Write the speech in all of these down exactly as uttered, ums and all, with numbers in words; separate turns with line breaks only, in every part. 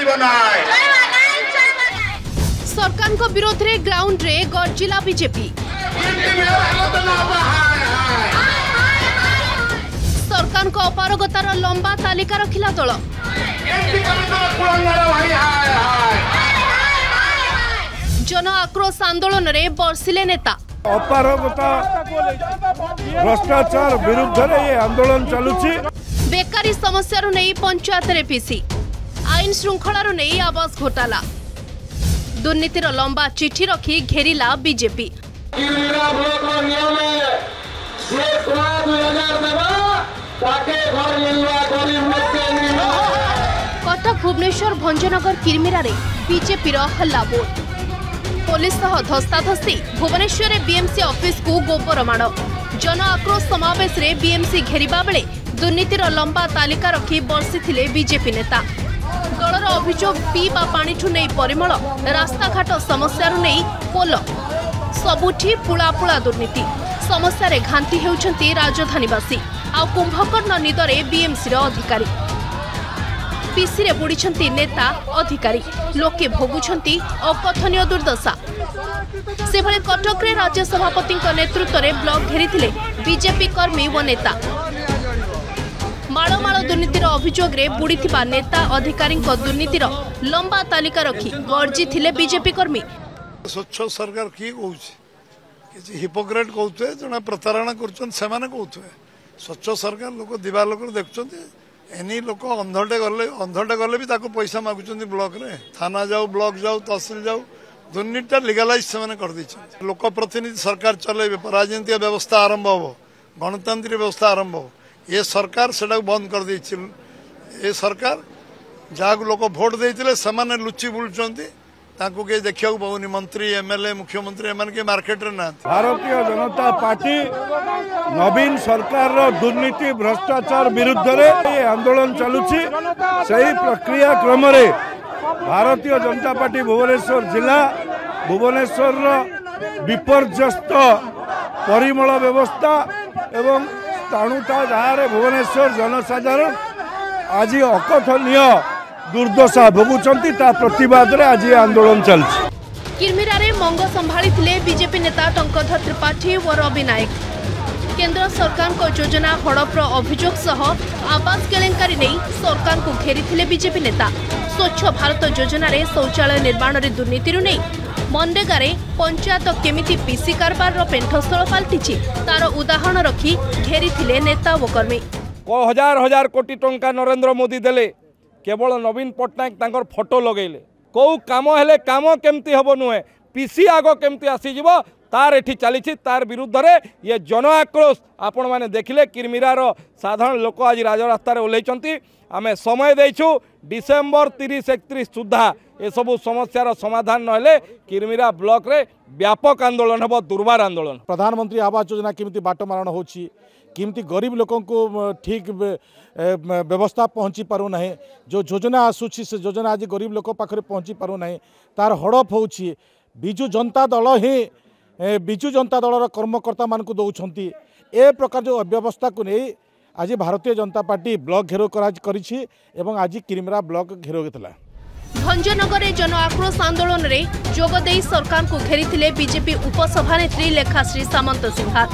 सरकार को विरोध रे ग्राउंड रे गर्जिला बीजेपी। सरकार को अपारगतार लंबा तालिका रखिला दल। जन आक्रोश आंदोलन रे बरसिले नेता।
अपारगता भ्रष्टाचार विरुद्ध रे ये आंदोलन चलुछि।
बेकारी समस्या रो नहीं पंचायत रे पीसी। आईन श्रृंखला रो नहीं आवास घोटाला। दुर्नीतिर लंबा चिठी रखी घेरिला बीजेपी। कटक भुवनेश्वर भंजनगर किरमिरा रे बीजेपी रो हल्ला बोल। पुलिस सह धस्ताधस्ती भुवनेश्वर बीएमसी ऑफिस को गोबर माड़। जन आक्रोश समावेश रे बीएमसी घेरिबा बेले दुर्नीतिर लंबा तालिका रखी बर्षिथिले बीजेपी नेता। दलर अभियोग पीवा पानी ठू नहीं परिमल, रास्ताघाट समस्या नहीं पोल, सबुठी पुला पुला दुर्नीति समस्या रे घांटी हेउछंती राजधानीवासी। आ कुंभकर्ण निदरे बीएमसी रो अधिकारी। पीसी रे बुड़ीछंती नेता अधिकारी। लोके भोगुछंती अकथनीय दुर्दशा। से भले कटक रे राज्य सभापति नेतृत्व रे ब्लॉक घेरिथिले बीजेपी कर्मी व नेता। मालमाल दुर्नीतिर अभियोग रे बुड़ीथिबा नेता अधिकारी दुर्नीतिर लंबा तालिका रखी गर्जी थिले बीजेपी कर्मी।
स्वच्छ सरकार किए कहूँ हिपोक्रेट कहते जना प्रतारणा कर स्वच्छ सरकार लोक दिवा लोक देखुं एनी लोक अंधटे गले अंधटे गले भी ताको पैसा मागुं ब्लॉक रे थाना जाऊ ब्लॉक जाऊ तहसिल जाऊ दुर्नीति लिगालाइज से कर लोक प्रतिनिधि सरकार चलेबे राजनीतिक व्यवस्था आरंभ हो गणतांत्रिक व्यवस्था आरंभ हो ये सरकार से बंद कर दी। ये सरकार जहाँ लोक भोट देते से लुचि बुलुंट के देखा पाऊनी मंत्री एमएलए मुख्यमंत्री एम के मार्केट रे ना। भारतीय जनता पार्टी नवीन सरकार दुर्नीति भ्रष्टाचार विरुद्ध रे ये आंदोलन चलुछि। सही प्रक्रिया क्रम रे भारतीय जनता पार्टी भुवनेश्वर जिला भुवनेश्वर विपर्यस्त परिमल व्यवस्था एवं ताणुता जहाँ भुवनेश्वर जनसाधारण आज अकथनीय दुर्दशा भोगुचंती ता प्रतिवाद रे आज आंदोलन चलछि।
किरमिरा रे मंग संभाली थिले बीजेपी नेता टंकधर त्रिपाठी व रवि नायक। केंद्र सरकार को योजना हड़पर अभियोग सह आवास केलेंकारी नहीं सरकार को घेरी थिले बीजेपी नेता। स्वच्छ भारत योजना रे शौचालय निर्माण रे दुर्नीति रु नहीं मनरेगा रे पंचायत केमिति पीसी कारबार रो पेंठस्थल पाल्टिछि तार उदाहरण रखी घेरी थिले नेता व कर्मी।
हजार हजार कोटी टंका नरेंद्र मोदी देले केवल नवीन पट्टनायक तांकर फोटो लगेले कौ काम हेले काम केमती हम नुहे पीसी आग केमती आसीजिव तार एठी चली तार विरुद्ध रे ये जन आक्रोश आपण माने देखिले किरमिरार साधारण लोक आज राजरास्तार ओह्लैचंती। आमे समय देइछु डिसेम्बर तीस एकतीस सुधा ये सबू समस्यार समाधान नहेले किरमिरा ब्लॉक रे व्यापक आंदोलन हेबो दुर्बार आंदोलन।
प्रधानमंत्री आवास योजना केमती बाट मारण होछि किमती गरीब लोकों को ठीक व्यवस्था पहुँची पारु नहीं जो योजना आसूची से योजना आज गरीब लोक पाखे पहुँची पारु नहीं तार हड़प होछि। बिजु जनता दल ही बिजु जनता दलर कर्मकर्ता मानकु दौरान ए प्रकार जो अव्यवस्था को नहीं आज भारतीय जनता पार्टी ब्लॉक घेरो करिछि एवं आज किरमिरा ब्लॉक घेरो होता।
भंजनगर रे जन आक्रोश आंदोलन रे जोगदेई सरकार को घेरी बीजेपी उपसभानेत्री लेखाश्री सामंत सिंहार।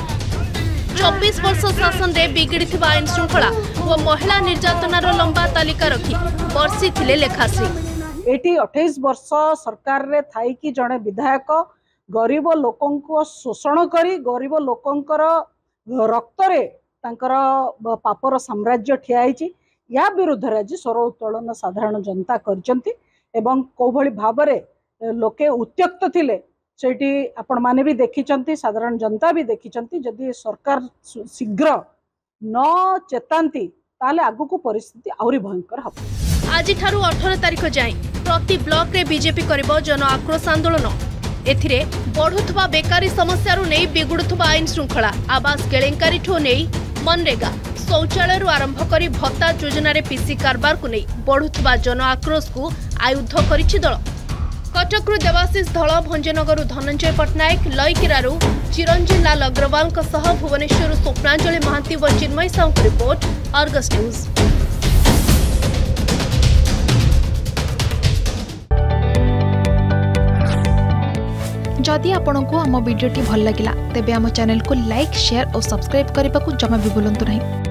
चौबीस वर्ष शासन रे बिगड़ी आईन श्रृंखला और महिला निर्यातनार लंबा तालिका रखी बर्षी थिले लेखाश्री।
एटी अठाईस वर्ष सरकार रे थाई कि जड़े विधायक गरीब लोकों को शोषण करी गरीब लोकंकर रक्त रे तांकर पापर साम्राज्य ठियाई या विरुद्ध आज स्वर उत्तोलन साधारण जनता करचंती एवं कोभली भाबरे लोके उत्त्यक्त थिले सेठी आपण माने भी देखिचंती साधारण जनता भी देखिचंती। जदि सरकार शीघ्र न चेतांती ताले आगु को परिस्थिति आउरी भयंकर हबो।
आज ठारू अठारह तारिख जाए प्रति ब्लॉक रे बीजेपी करिबो जन आक्रोश आंदोलन। एथिरे बढ़ुथबा बेकारी समस्या रु नै बिगुडुथबा आईन श्रृंखला आवास केलेंकारी ठो नै मनरेगा शौचालय रु आरंभ करी भत्ता योजना रे पीसी कारबार को नै बढ़ुथबा जन आक्रोश को आयुध करिछि दल। कटकरू देवाशीष धल भंजनगर धनंजय पट्टनायक लईकिरारू चिरंजीव लाल अग्रवाल भुवनेश्वर स्वप्नांजलि महांती व चिन्मय साहू रिपोर्ट अर्गस न्यूज।
जदि आपंक आम भिडी भल लगा तेब आम चैनल को लाइक शेयर और सब्सक्राइब करने को जमा भी भूलु नहीं।